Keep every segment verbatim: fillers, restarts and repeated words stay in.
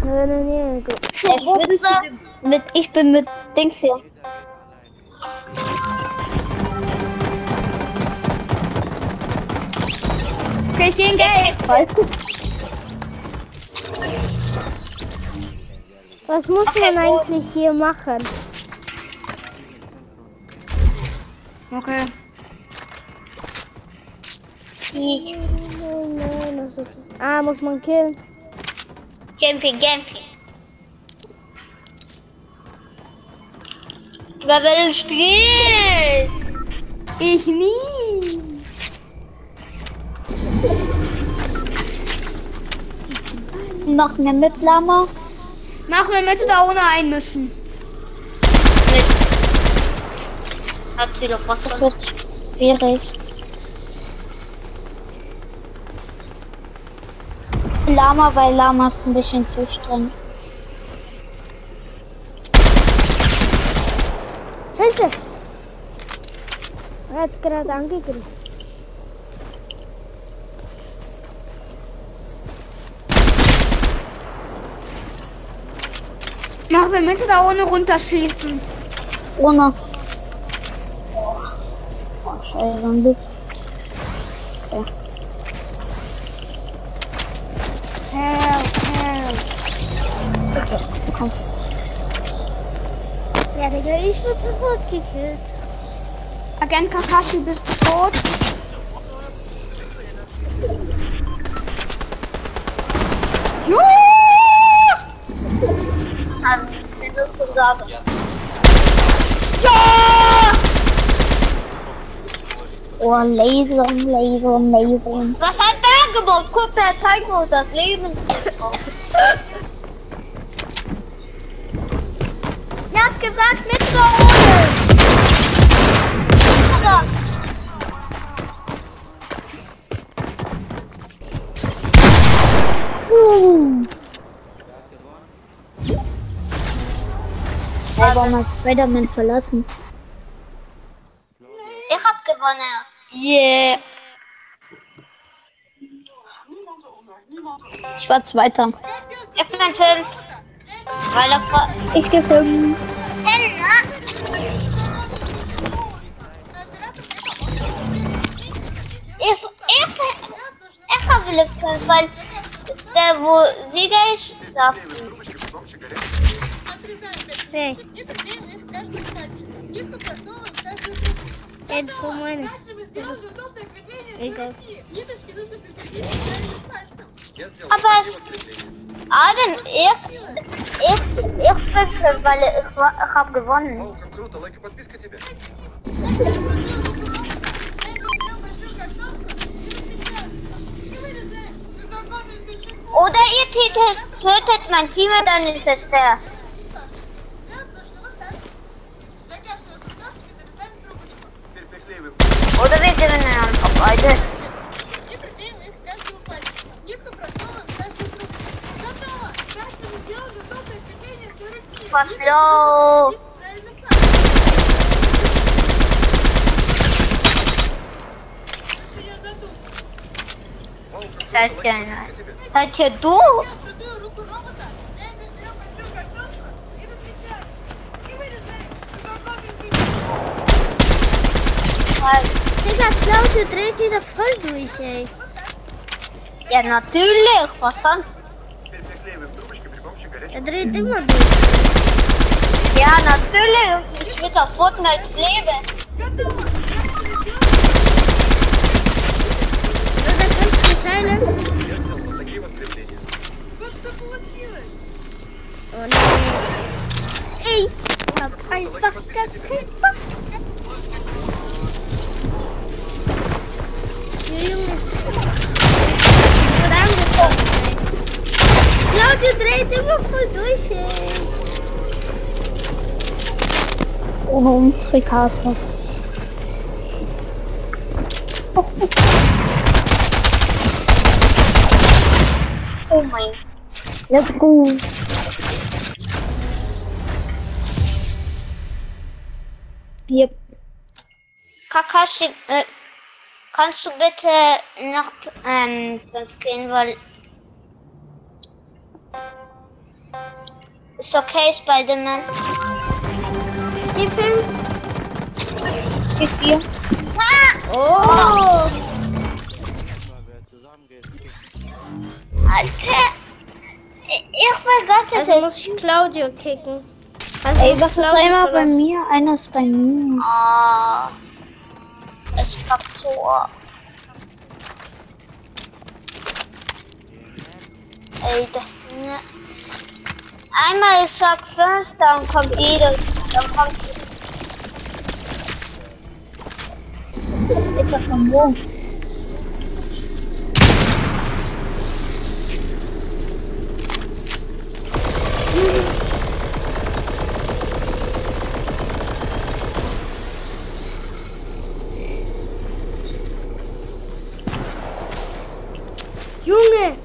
Nein, nein, nein. Spitze mit, ich bin mit Dings hier. Okay, ich geh in Gelb. Was muss man eigentlich hier machen? Okay. Ich. Ah, muss man killen. Camping, Camping. Wer will Stress? Ich nie. Noch mehr mit Lama? Machen wir mit oder ohne einmischen? Mit. Natürlich, was das wird schwierig. Lama, weil Lama ist ein bisschen zu streng. Scheiße. Er hat gerade angegriffen. Machen wir mit oder ohne runterschießen? Ohne. Oh, scheiße, ein bisschen. Okay. Help, help. Okay, komm. Ja, Digga, ich wurde sofort gekillt. Agent Kakashi, bist du tot? Jo! Das haben wir schon gesagt. Ja! Oh, Laser, Laser, Laser. Was hat der gebaut? Guck, der zeigt uns das Leben. Er hat gesagt, mit oder ohne. Uh. Er war mal Spider-Man verlassen. Ich hab gewonnen. Yeah. Ich war Zweiter. Ich bin fünf. Weil er ich gehe fünf. Ich, ich, ich habe fünf, weil der, wo Sieger ist, darf. Hey. Ey, das war meine. Egal. Aber es, Adam, ich, ich, ich bin fünf, weil ich, ich habe gewonnen. Oder ihr tötet, tötet mein Team, dann ist es fair. Oder wir gewinnen einfach beide. Пошло! Татьяна, Татья, ду? Digga, Claudio dreht wieder voll durch, ey. Ja, natürlich, was sonst? Er dreht immer durch. Ja, natürlich. Ich will auf Fortnite leben. Oder kannst du mich heilen? Oh nein. Ich hab einfach gar keinen Bock. Junge. Oder angekommen. Claudio dreht immer voll durch, ey. Oh, ein Trikarte. Oh mein. Let's go. Yep. Kakashi, äh, kannst du bitte noch ähm, fünf gehen, weil Ist okay, Spider-Man. Ich geh fünf. Ich geh vier. Ah! Oh. Alter. Ich will ganz Also muss ich Claudio kicken. Also Ey, muss was ist Claudio einmal bei verlassen. mir? Einer ist bei mir. Ah. Es fuckt so ab. Ey, das ne. Einmal ich sag fünf, dann kommt jeder. Dann kommt. Ist er von wo? Junge!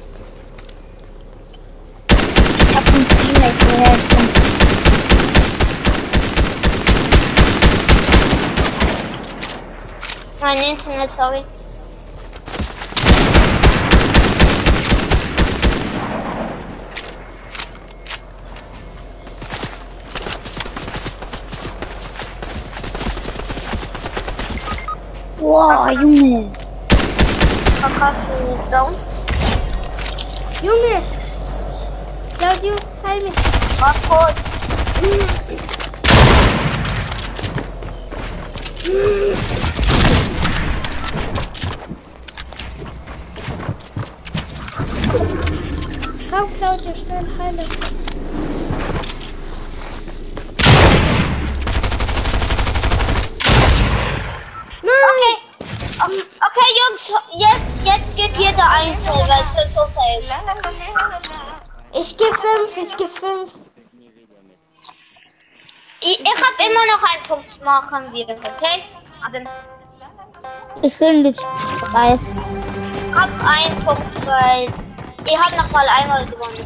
Ich hab einen Teammate gehört. Mein Internet, sorry. Wow, Junge. Verkaufst du nicht down? Junge! Claudio, heil mich! War kurz. Komm, Claudio, schnell heile! Okay. Okay, okay, Jungs, jetzt, jetzt geht jeder einzeln, weil es wird so viel. Ich geh fünf, ich geh fünf. Ich, ich hab immer noch einen Punkt, machen wir, okay? Aber Ich will nicht drei. ich hab einen Punkt, weil ich hab noch mal einmal gewonnen.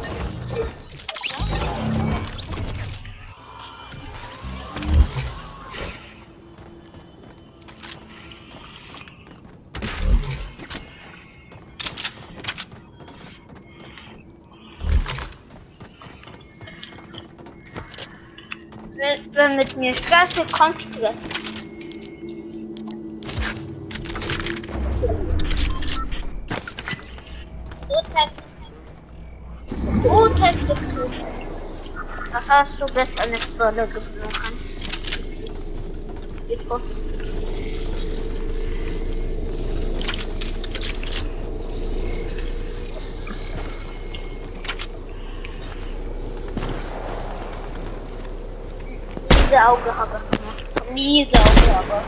Wenn mit mir Spaß wird, kommt Stress. So testest du. testest du. Was hast du besser eine Rolle geflogen? Miese Auge habe ich gemacht. Miese Auge aber.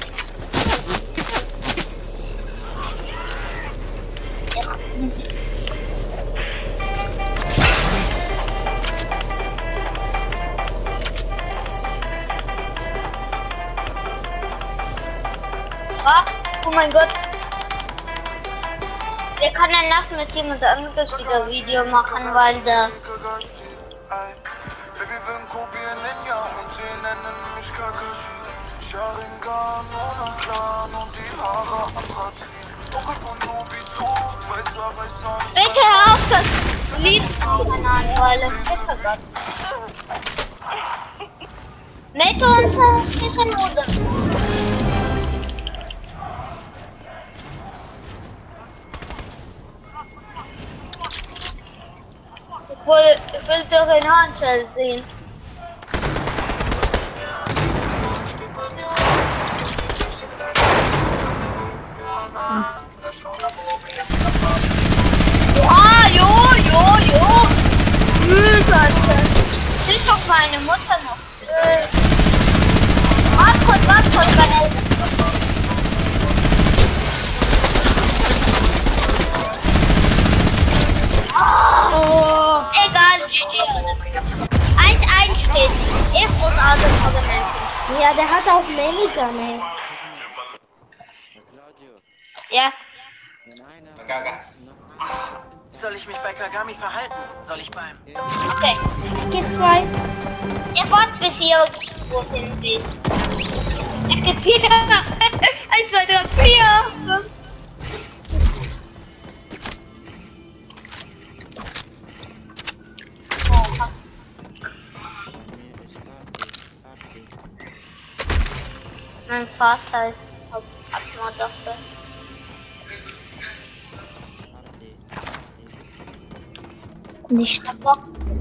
Ah, oh mein Gott. Wir können danach mit jemand anderes wieder Video machen, weil der bitte hör auf das Lied zu hören, weil es zittert. Mit uns ist ein Modem. Ich will, ich will doch den Handschell sehen. Ah, jo, jo, jo. Tschüss, Alter. Ist doch meine Mutter noch. Tschüss. Warte kurz, warte kurz, meine Eltern. Oh. Egal, G G. eins eins steht. Ich und alle Menschen. Ja, der hat auch Minigun, ey. Ja. Soll ich mich bei Kagami verhalten? Soll ich beim... Okay. Ich geh zwei. Ihr wart bis ihr wohin geht. Ich geb vier. Eins, zwei, drei, vier. Oh, Mein Vater ist Abmordoktor. Nicht aber.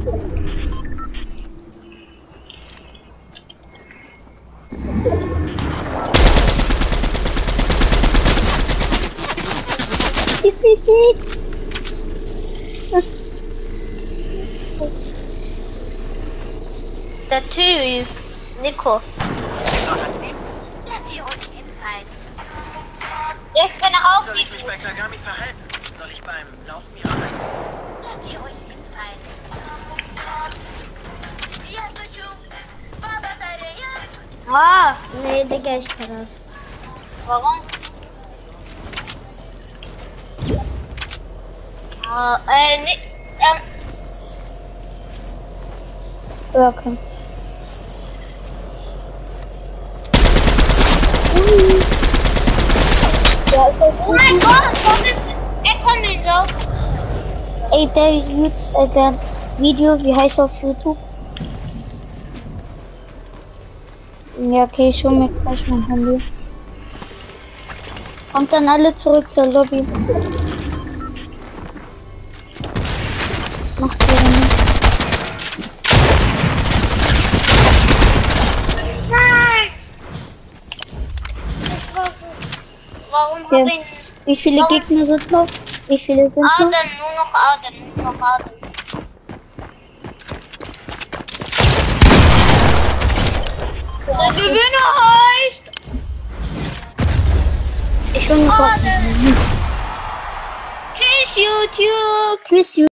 Der Typ, Nico. Ich bin auch Soll ich mich bei Kagami verhalten? Soll ich beim Laufen mir arbeiten? Ah, Nee, Digga, ich kann das. warum? Ah, äh, ne, ähm, Okay. oh mein Gott, warum ist er kann nicht so? Ey, der, Ju- äh, der Video, wie heißt auf YouTube? Ja, okay, ich hol mir gleich mein Handy. Kommt dann alle zurück zur Lobby. Macht ihr nicht. Nein! Das war so. Warum Ja. hab ich Wie viele Warum? Gegner sind noch? Wie viele sind noch? Aden, nur noch Aden, nur noch Aden. Der Gewinner heißt Ich hol mir Aden. Tschüss, YouTube. Tschüss,